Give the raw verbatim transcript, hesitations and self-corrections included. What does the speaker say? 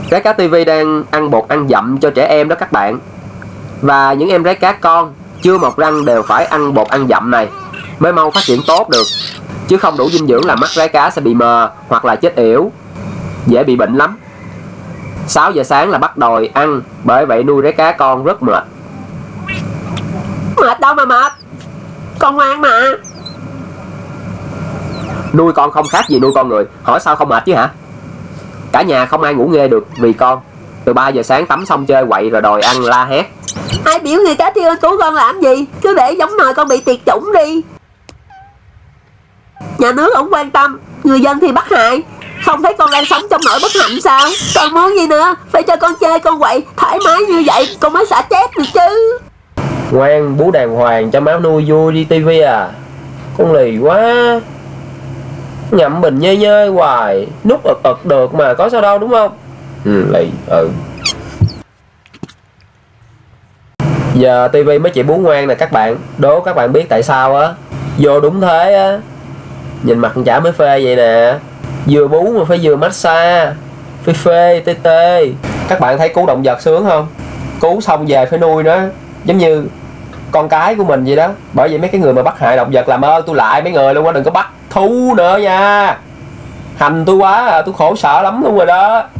Rái cá tivi đang ăn bột ăn dặm cho trẻ em đó các bạn. Và những em rái cá con chưa mọc răng đều phải ăn bột ăn dặm này mới mau phát triển tốt được. Chứ không đủ dinh dưỡng là mắt rái cá sẽ bị mờ hoặc là chết yểu, dễ bị bệnh lắm. Sáu giờ sáng là bắt đòi ăn, bởi vậy nuôi rái cá con rất mệt. Mệt đâu mà mệt, con ngoan mà. Nuôi con không khác gì nuôi con người, hỏi sao không mệt chứ hả? Cả nhà không ai ngủ nghe được vì con. Từ ba giờ sáng tắm xong chơi quậy rồi đòi ăn la hét. Ai biểu người cá tiêu cứu con làm gì, cứ để giống nồi con bị tuyệt chủng đi. Nhà nước không quan tâm, người dân thì bắt hại. Không thấy con đang sống trong nỗi bất hạnh sao? Con muốn gì nữa, phải cho con chơi con quậy thoải mái như vậy con mới xả chết được chứ. Ngoan, bú đàng hoàng cho má nuôi vui đi tivi à. Con lì quá, ngậm bình nhơi nhơi hoài, nút ực ực được mà có sao đâu đúng không? Ừ, lì, ừ. Giờ tivi mới chịu bú ngoan nè các bạn. Đố các bạn biết tại sao á? Vô đúng thế á. Nhìn mặt chả mới phê vậy nè. Vừa bú mà phải vừa massage, phê phê, tê tê. Các bạn thấy cứu động vật sướng không? Cứu xong về phải nuôi nó giống như con cái của mình vậy đó. Bởi vậy mấy cái người mà bắt hại động vật làm ơn tôi lại mấy người luôn á, đừng có bắt thú nữa nha. Hành tôi quá à, tôi khổ sở lắm luôn rồi đó.